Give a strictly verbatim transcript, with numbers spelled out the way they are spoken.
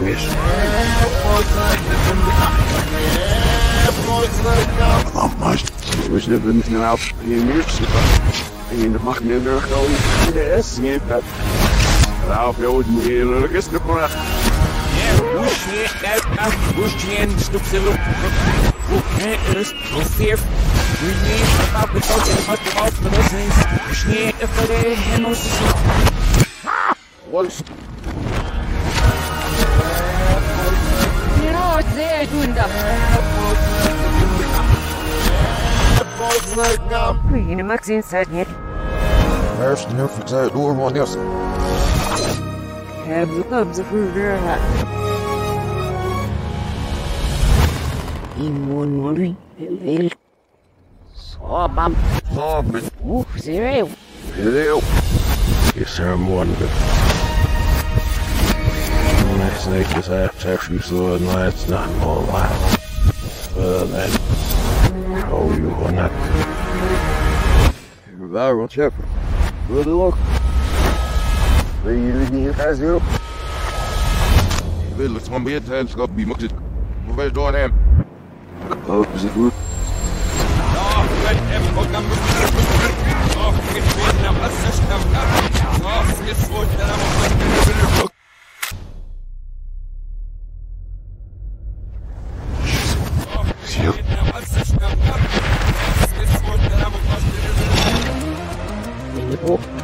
is. Maar we zitten niet naar af in de en dat mag niet meer gewoon in de S niet. Nou, veel het eerlijk is de praat. Ja, hoe sneer uit af, hoe sneer stoep ze loop. Hoe er is ongeveer. We need about the talk and about the mouth for those things. Sneer even de hemels. Once. No, sehr gut da. Yine Maxine said yet. First, no for that door one else. Have the thumbs of her girl. In one morning, it saw Bob. Oh, but. Ooh, zero. Zero. Yes, I'm one of it. Next snake is after you saw it, and that's not all that. Well, then. Oh, you are not. You're viral, Chipper. Good look. Are you looking at that zero? Well, it's one bit, it's got to be much. Where's doing him? Oh, is it good? Oh, let him put number. Oh, get one now, let's just have that. Oh, it's good that I'm a Yep.